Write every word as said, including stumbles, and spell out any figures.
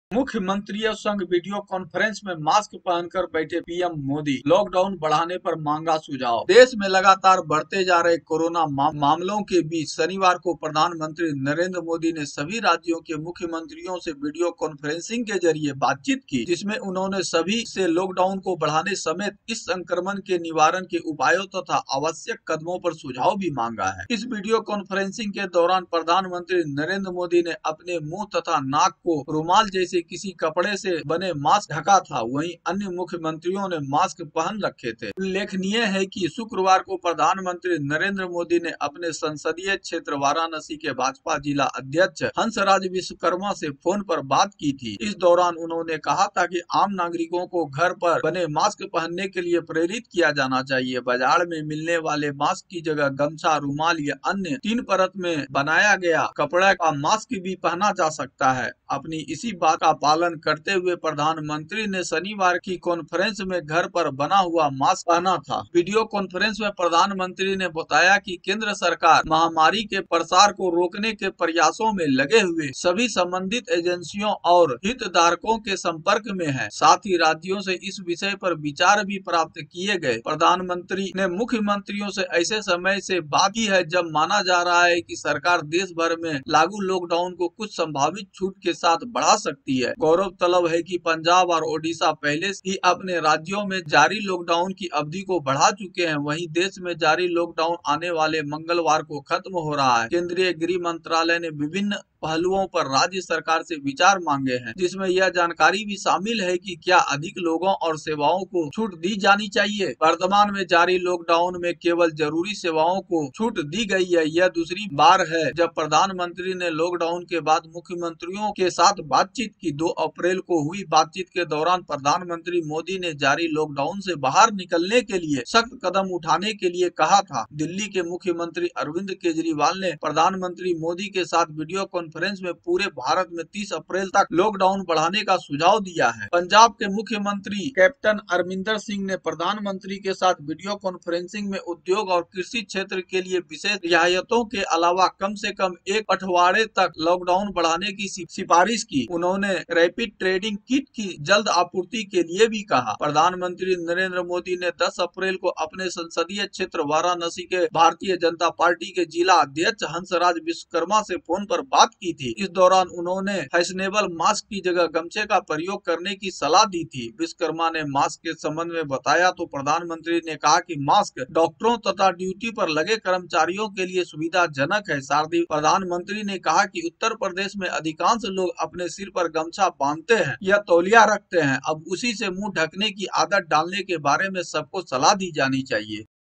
मुख्यमंत्रियों संग video conference में मास्क पहनकर बैठे पीएम मोदी। लॉकडाउन बढ़ाने पर मांगा सुझाव। देश में लगातार बढ़ते जा रहे कोरोना मा, मामलों के बीच शनिवार को प्रधानमंत्री नरेंद्र मोदी ने सभी राज्यों के मुख्यमंत्रियों से वीडियो कॉन्फ्रेंसिंग के जरिए बातचीत की, जिसमें उन्होंने सभी से लॉकडाउन को बढ़ाने समेत इस संक्रमण के निवारण के उपायों तथा आवश्यक कदमों पर सुझाव भी मांगा है। इस वीडियो कॉन्फ्रेंसिंग के दौरान प्रधानमंत्री नरेंद्र मोदी ने अपने मुंह तथा नाक को रुमाल जैसे किसी कपड़े से बने मास्क ढका था, वहीं अन्य मुख्यमंत्रियों ने मास्क पहन रखे थे। उल्लेखनीय है कि शुक्रवार को प्रधानमंत्री नरेंद्र मोदी ने अपने संसदीय क्षेत्र वाराणसी के भाजपा जिला अध्यक्ष हंसराज विश्वकर्मा से फोन पर बात की थी। इस दौरान उन्होंने कहा था कि आम नागरिकों को घर पर बने मास्क पहनने के लिए प्रेरित किया जाना चाहिए। बाजार में मिलने वाले मास्क की जगह गमछा, रुमाल या अन्य तीन परत में बनाया गया कपड़ा का मास्क भी पहना जा सकता है। अपनी इसी बात का पालन करते हुए प्रधानमंत्री ने शनिवार की कॉन्फ्रेंस में घर पर बना हुआ मास्क पहना था। वीडियो कॉन्फ्रेंस में प्रधानमंत्री ने बताया कि केंद्र सरकार महामारी के प्रसार को रोकने के प्रयासों में लगे हुए सभी संबंधित एजेंसियों और हितधारकों के संपर्क में है। साथ ही राज्यों से इस विषय पर विचार भी प्राप्त किए गए। प्रधानमंत्री ने मुख्यमंत्रियों से ऐसे समय से बात की है जब माना जा रहा है कि सरकार देश भर में लागू लॉकडाउन को कुछ संभावित छूट के साथ बढ़ा सकती है। गौरव तलब है कि पंजाब और ओडिशा पहले ही अपने राज्यों में जारी लॉकडाउन की अवधि को बढ़ा चुके हैं। वहीं देश में जारी लॉकडाउन आने वाले मंगलवार को खत्म हो रहा है। केंद्रीय गृह मंत्रालय ने विभिन्न पहलुओं पर राज्य सरकार से विचार मांगे हैं, जिसमें यह जानकारी भी शामिल है कि क्या अधिक लोगों और सेवाओं को छूट दी जानी चाहिए। वर्तमान में जारी लॉकडाउन में केवल जरूरी सेवाओं को छूट दी गई है। यह दूसरी बार है जब प्रधानमंत्री ने लॉकडाउन के बाद मुख्यमंत्रियों के साथ बातचीत की। दो अप्रैल को हुई बातचीत के दौरान प्रधानमंत्री मोदी ने जारी लॉकडाउन से बाहर निकलने के लिए सख्त कदम उठाने के लिए कहा था। दिल्ली के मुख्यमंत्री अरविंद केजरीवाल ने प्रधानमंत्री मोदी के साथ वीडियो कॉन्फ्रेंस में पूरे भारत में तीस अप्रैल तक लॉकडाउन बढ़ाने का सुझाव दिया है। पंजाब के मुख्यमंत्री कैप्टन अमरिंदर सिंह ने प्रधानमंत्री के साथ वीडियो कॉन्फ्रेंसिंग में उद्योग और कृषि क्षेत्र के लिए विशेष रियायतों के अलावा कम से कम एक पखवाड़े तक लॉकडाउन बढ़ाने की सिफारिश की। उन्होंने रैपिड ट्रेडिंग किट की जल्द आपूर्ति के लिए भी कहा। प्रधानमंत्री नरेंद्र मोदी ने दस अप्रैल को अपने संसदीय क्षेत्र वाराणसी के भारतीय जनता पार्टी के जिला अध्यक्ष हंसराज विश्वकर्मा से फोन पर बात की थी। इस दौरान उन्होंने फैशनेबल मास्क की जगह गमछे का प्रयोग करने की सलाह दी थी। विश्वकर्मा ने मास्क के संबंध में बताया तो प्रधानमंत्री ने कहा कि मास्क डॉक्टरों तथा ड्यूटी पर लगे कर्मचारियों के लिए सुविधाजनक है। साथ ही प्रधानमंत्री ने कहा कि उत्तर प्रदेश में अधिकांश लोग अपने सिर पर गमछा बांधते हैं या तौलिया रखते हैं। अब उसी से मुंह ढकने की आदत डालने के बारे में सबको सलाह दी जानी चाहिए।